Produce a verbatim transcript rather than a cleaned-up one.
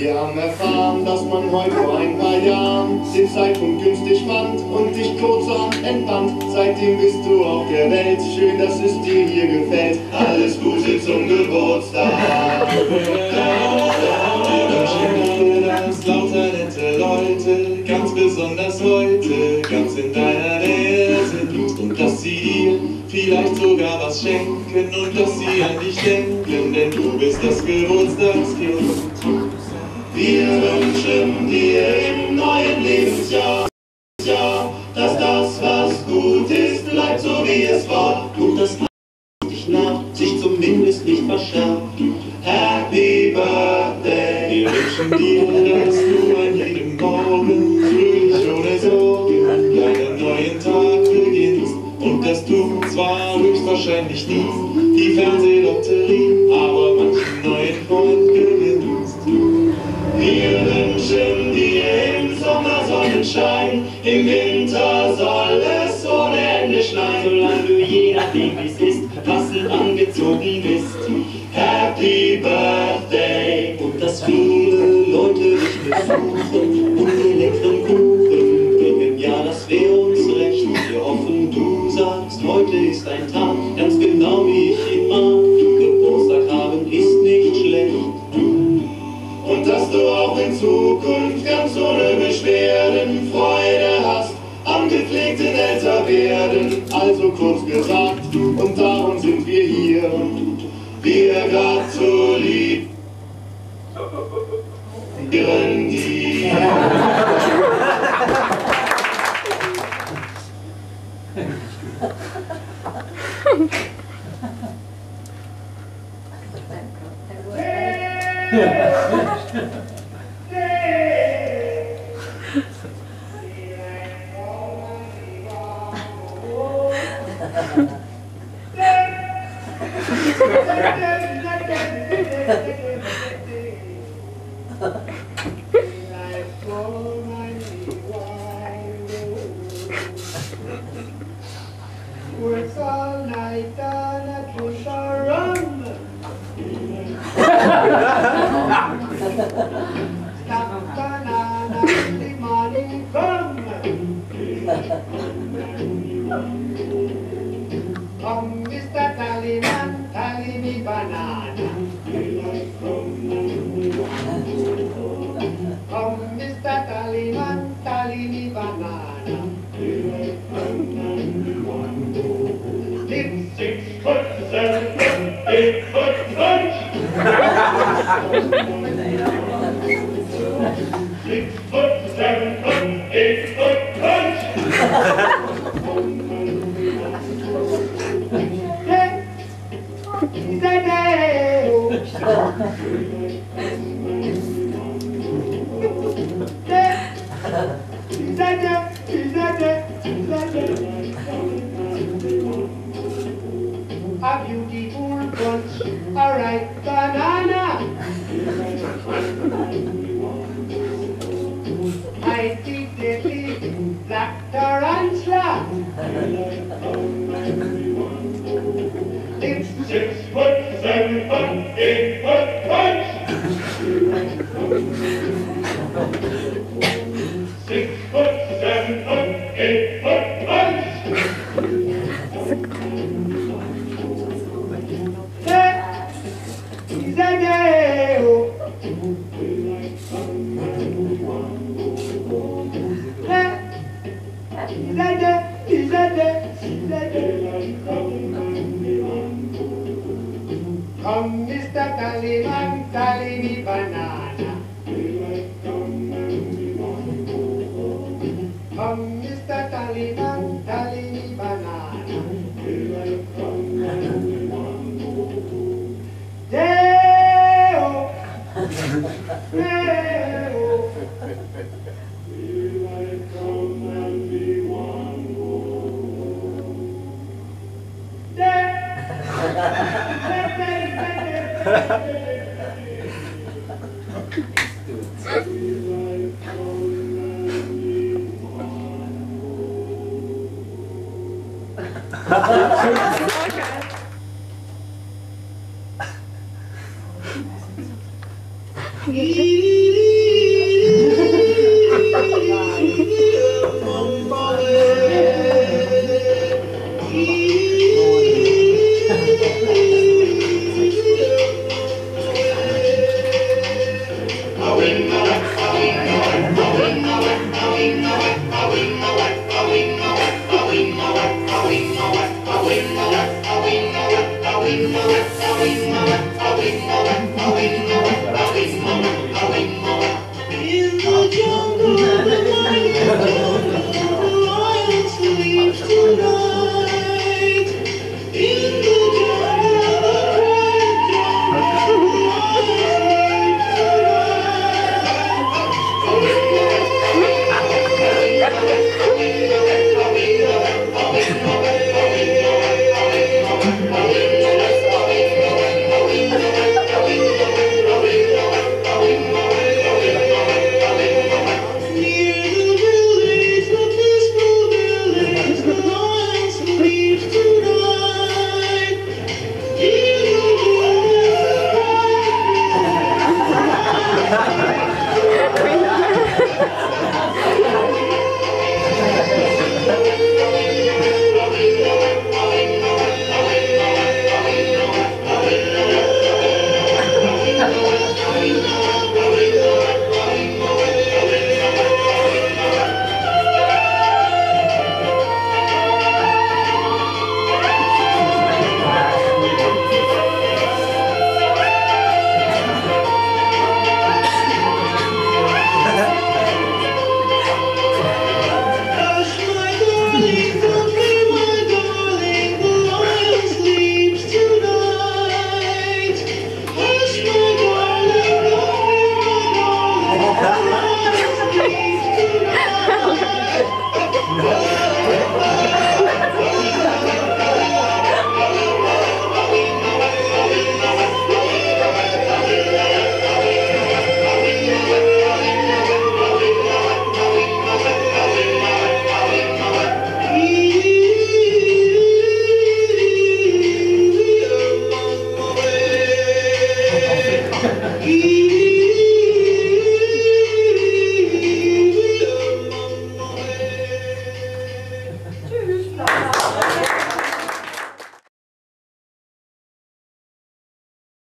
Wir haben erfahren, dass man heute vor ein paar Jahren den Zeitpunkt günstig fand und dich kurzerhand entband. Seitdem bist du auf der Welt, schön, dass es dir hier gefällt. Alles Gute zum Geburtstag. Wir wünschen dir ganz lauter nette Leute, ganz besonders heute, ganz in deiner Nähe sind. Und dass sie dir vielleicht sogar was schenken und dass sie an dich denken, denn du bist das Geburtstagskind. Wir wünschen dir im neuen Lebensjahr, dass das, was gut ist, bleibt so wie es war. Und das dich nach, sich zumindest nicht verschärft. Happy Birthday! Wir wünschen dir, dass du an jedem Morgen fröhlich ohne Sorgen deinen neuen Tag beginnst. Und dass du zwar höchstwahrscheinlich nie die Fernsehlotterie, aber manchen neuen Freund gewinnst. Wir wünschen dir im Sommer Sonnenschein, im Winter soll es ohne Ende schneien, solange du je nachdem wie's ist, passend angezogen bist. Happy Birthday! Und dass viele Leute dich besuchen und den leckeren Kuchen bringen, ja, das wäre uns recht. Wir hoffen, du sagst, heute ist ein Tag, ganz genau wie ich ihn mag. Geburtstag haben ist nicht schlecht. Und dass du auch in Zukunft ganz ohne Beschwerden Freude hast am gepflegten Älterwerden. Also kurz gesagt, und darum sind wir hier. Wir gratulieren dir. Works all night on a drink of rum. Stop banana in the morning come. Come, Mister Tallyman, tally me banana. Come, Mister Tallyman, tally me banana. It's six foot, seven foot, eight foot punch. Six foot, seven foot, eight foot punch. A beautiful bunch, a ripe banana. Mighty deadly black tarantula. It's six foot, seven foot, eight foot punch. Six foot, seven foot, eight foot punch. Come, Mister Tallyman, tally me banana. Come, Mister Tallyman, tally me banana. Deo, Deo. Okay.